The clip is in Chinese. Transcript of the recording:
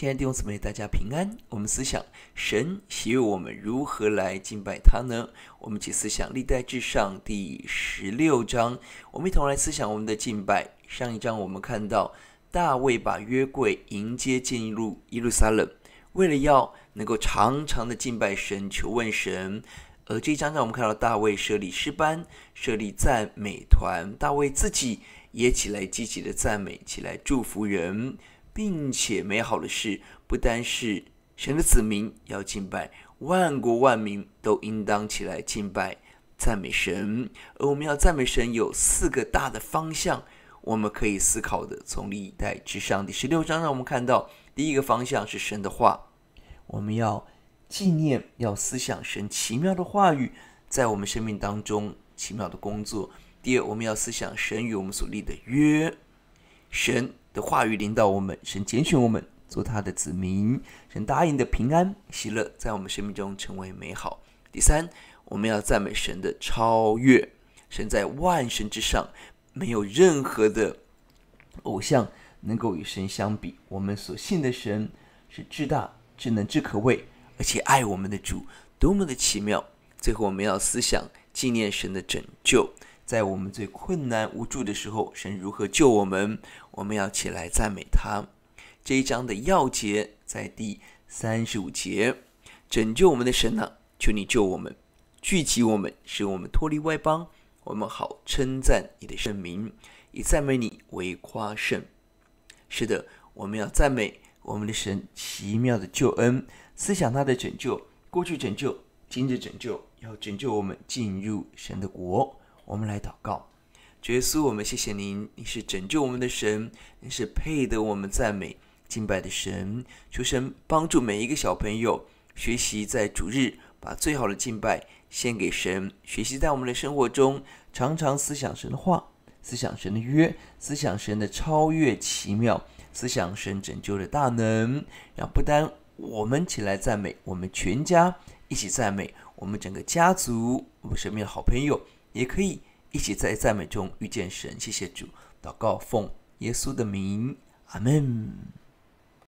亲爱的弟兄姊妹，大家平安。我们思想神喜悦我们如何来敬拜他呢？我们一起思想历代志上第16章，我们一同来思想我们的敬拜。上一章我们看到大卫把约柜迎接进入耶路撒冷，为了要能够常常的敬拜神、求问神。而这一章让我们看到大卫设立诗班，设立赞美团，大卫自己也起来积极的赞美，起来祝福人，并且美好的是，不单是神的子民要敬拜，万国万民都应当起来敬拜赞美神。而我们要赞美神有4个大的方向，我们可以思考的。从历代志上第16章让我们看到，第一个方向是神的话，我们要纪念，要思想神奇妙的话语在我们生命当中奇妙的工作。第二，我们要思想神与我们所立的约，神的话语领导我们，神拣选我们做他的子民，神答应的平安喜乐在我们生命中成为美好。第三，我们要赞美神的超越，神在万神之上，没有任何的偶像能够与神相比。我们所信的神是至大、至能、至可畏，而且爱我们的主多么的奇妙。最后我们要思想纪念神的拯救，在我们最困难无助的时候，神如何救我们，我们要起来赞美他。这一章的要节在第35节，拯救我们的神啊，求你救我们，聚集我们，使我们脱离外邦，我们好称赞你的圣名，以赞美你为夸胜。是的，我们要赞美我们的神奇妙的救恩，思想他的拯救，过去拯救，今日拯救，要拯救我们进入神的国。我们来祷告。主耶稣，我们谢谢您，你是拯救我们的神，你是配得我们赞美敬拜的神。求神帮助每一个小朋友学习在主日把最好的敬拜献给神，学习在我们的生活中常常思想神的话，思想神的约，思想神的超越奇妙，思想神拯救的大能，让不单我们起来赞美，我们全家一起赞美，我们整个家族，我们身边的好朋友也可以一起在赞美中遇见神。谢谢主，祷告奉耶稣的名，阿们。